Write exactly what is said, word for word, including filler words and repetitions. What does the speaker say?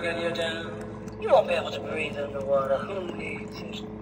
dragging you down. You won't be able to breathe underwater. Who needs it?